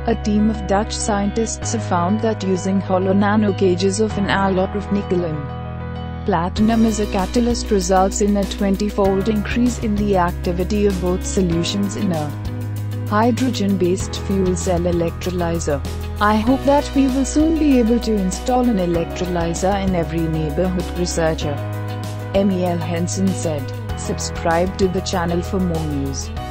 A team of Dutch scientists have found that using hollow nanocages of an alloy of nickel and platinum as a catalyst results in a 20-fold increase in the activity of both solutions in a hydrogen-based fuel cell electrolyzer. I hope that we will soon be able to install an electrolyzer in every neighborhood, researcher Emiel Hensen said. Subscribe to the channel for more news.